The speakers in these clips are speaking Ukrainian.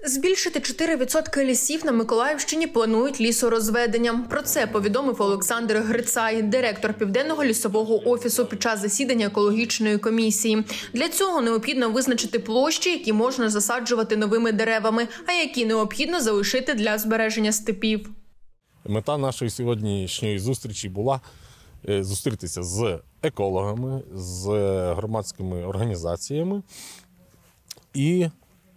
Збільшити 4% лісів на Миколаївщині планують лісорозведенням. Про це повідомив Олександр Грицай, директор Південного лісового офісу під час засідання екологічної комісії. Для цього необхідно визначити площі, які можна засаджувати новими деревами, а які необхідно залишити для збереження степів. Мета нашої сьогоднішньої зустрічі була зустрітися з екологами, з громадськими організаціями і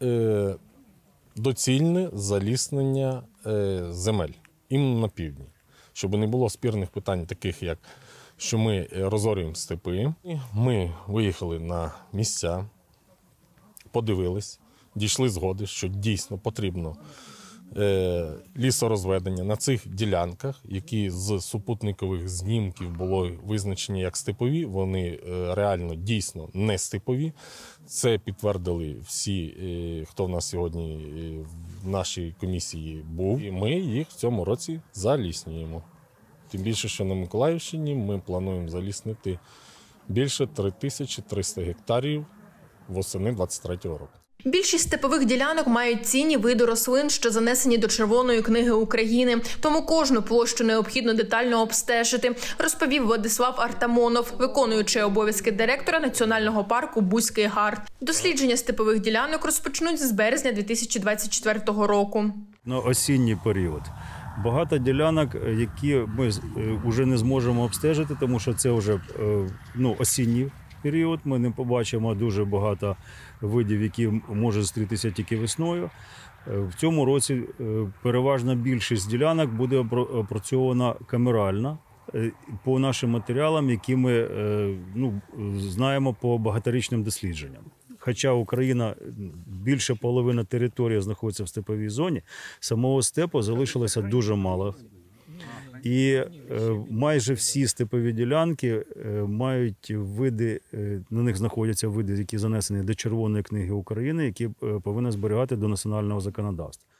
доцільне заліснення земель іменно на півдні, щоб не було спірних питань таких, як що ми розорюємо степи. Ми виїхали на місця, подивились, дійшли згоди, що дійсно потрібно лісорозведення на цих ділянках, які з супутникових знімків було визначені як степові, вони реально дійсно не степові. Це підтвердили всі, хто в нас сьогодні в нашій комісії був. І ми їх в цьому році заліснюємо. Тим більше, що на Миколаївщині ми плануємо заліснити більше 3300 гектарів восени 2023 року. Більшість степових ділянок мають цінні види рослин, що занесені до Червоної книги України. Тому кожну площу необхідно детально обстежити, розповів Владислав Артамонов, виконуючий обов'язки директора Національного парку Бузький Гар. Дослідження степових ділянок розпочнуть з березня 2024 року. На осінній період. Багато ділянок, які ми вже не зможемо обстежити, тому що це вже осінній період. Ми не побачимо дуже багато видів, які можуть зустрітися тільки весною. В цьому році переважна більшість ділянок буде опрацьована камерально по нашим матеріалам, які ми знаємо по багаторічним дослідженням. Хоча Україна, більше половини території знаходиться в степовій зоні, самого степу залишилося дуже мало. І майже всі степові ділянки мають види, на них знаходяться види, які занесені до Червоної книги України, які повинні зберігати до національного законодавства.